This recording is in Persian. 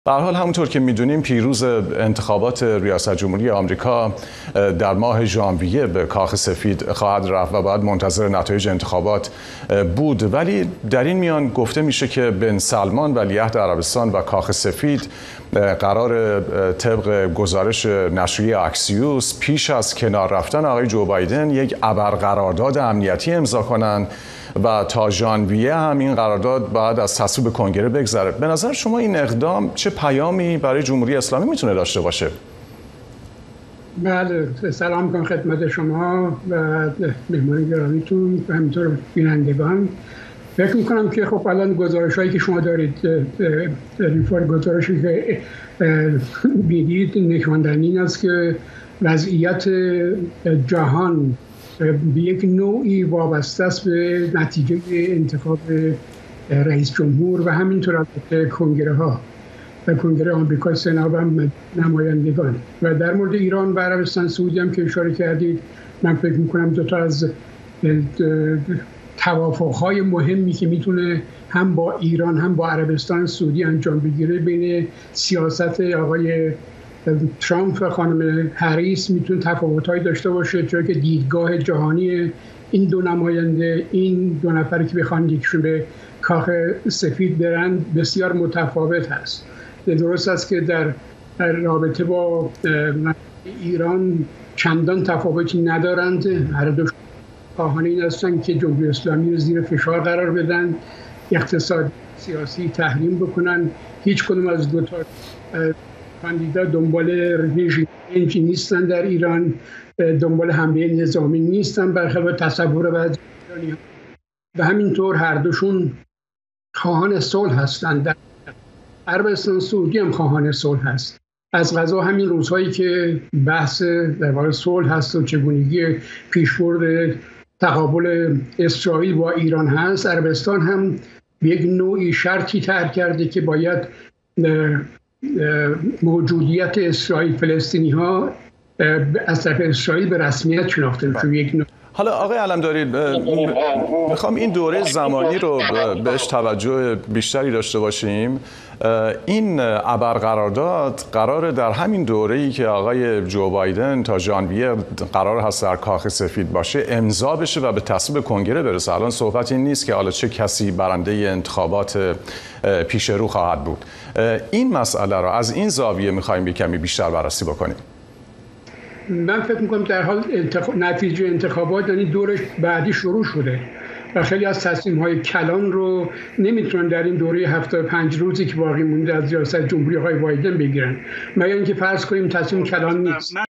به هر حال همونطور که میدونیم پیروز انتخابات ریاست جمهوری آمریکا در ماه ژانویه به کاخ سفید خواهد رفت و باید منتظر نتایج انتخابات بود، ولی در این میان گفته میشه که بن سلمان ولیعهد عربستان و کاخ سفید قرار طبق گزارش نشریه اکسیوس پیش از کنار رفتن آقای جو بایدن یک ابرقرارداد امنیتی امضا کنند و تا ژانویه هم این قرارداد بعد از تصویب کنگره بگذره. به نظر شما این اقدام چه پیامی برای جمهوری اسلامی میتونه داشته باشه؟ بله، سلام میکنم خدمت شما و مهمان گرامیتون و همینطور بینندگان. فکر میکنم که خب الان گزارش هایی که شما دارید، گزارشی که بیدید نشاندنی این است که وضعیت جهان به یک نوعی وابسته است به نتیجه انتخاب رئیس جمهور و همینطور البته کنگره ها و کنگره آمریکا، سنا و نمایندگان. و در مورد ایران و عربستان سعودی هم که اشاره کردید، من فکر میکنم دو تا از توافقهای مهمی که میتونه هم با ایران هم با عربستان سعودی انجام بگیره بین سیاست آقای ترامپ و خانم هریس میتونه تفاوت‌هایی داشته باشه، چون که دیدگاه جهانی این دو نماینده، این دو نفری که بخوان یکیشون به کاخ سفید برن، بسیار متفاوت هست. درست است که در رابطه با ایران چندان تفاوتی ندارند. هر دو خواهان این هستند که جمهوری اسلامی رو زیر فشار قرار بدن، اقتصاد سیاسی تحریم بکنن. هیچ کدوم از دو تا کاندیدا دنبال رژیم نیستن در ایران، دنبال حمله نظامی نیستن برخلاف تصور بعضی ایرانی‌ها و همینطور هر دوشون خواهان صلح هستند. در عربستان سعودی هم خواهان صلح هست. از قضا همین روزهایی که بحث در واقع صلح هست و چگونگی پیشبرد تقابل اسرائیل با ایران هست، عربستان هم به یک نوعی شرطی طرح کرده که باید موجودیت اسرائیل فلسطینی ها از طرف اسرائیل به رسمیت شناخته بشه. حالا آقای علمداری، میخوام این دوره زمانی رو بهش توجه بیشتری داشته باشیم. این ابرقرارداد قراره در همین دوره‌ای که آقای جو بایدن تا ژانویه قرار هست در کاخ سفید باشه امضا بشه و به تصویب کنگره برسه. الان صحبت این نیست که حالا چه کسی برنده انتخابات پیش رو خواهد بود. این مسئله رو از این زاویه میخوایم یک کمی بیشتر بررسی بکنیم. من فکر میکنم در حال نتیجه انتخابات یعنی دور بعدی شروع شده و خیلی از تصمیم‌های کلان رو نمیتونن در این دوره 75 روزی که باقی مونده از ریاست جمهوری آقای بایدن بگیرن، مگر اینکه فرض کنیم تصمیم کلان نیست.